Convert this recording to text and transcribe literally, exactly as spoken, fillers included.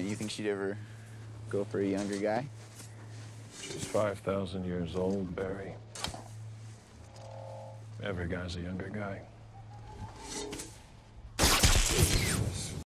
you think she'd ever go for a younger guy? She's five thousand years old, Barry. Every guy's a younger guy.